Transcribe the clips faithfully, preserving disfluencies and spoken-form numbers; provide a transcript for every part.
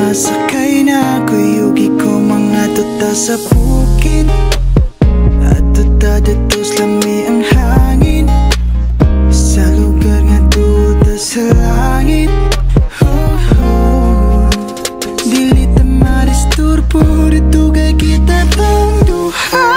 Masakay na kuyugi ko mga tuta sa bukid. At tuta datos lami ang hangin sa lugar nga tuta sa langit. Oh, oh. Dili ta maristurbo dito kay kita tang duha.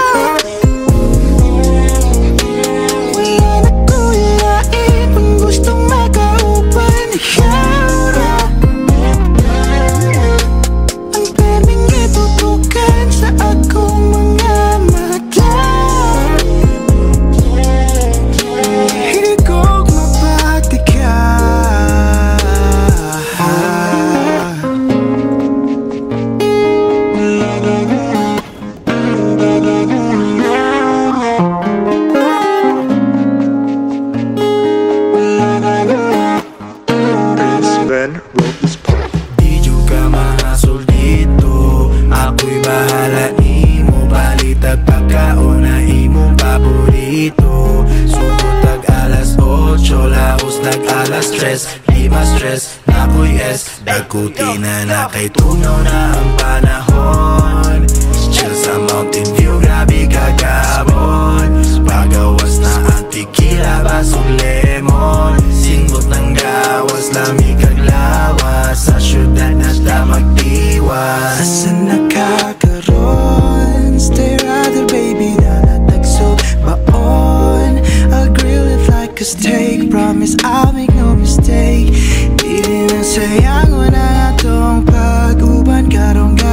Di juga mahasol dito, ako'y bahala imo. Balitag pagkaon na imong paborito. Sugod tag alas otso, laos tag alas tres. Di ma-stress, nako'y S. Dagkuti na na kay tunaw na ang panahon. Chill sa Mountain View, grabe kagabon. Pagawas na ang tequila, basong lemon. Singot ng gawas, lamig kag lawas. Sa syudad na ta magdiwas. Asan nakakaroon? Stay rather baby na natagso baon. I'll grill it like a steak. Promise I'll make no mistake. Di rin ang sayang, wala na tong pag-uban karong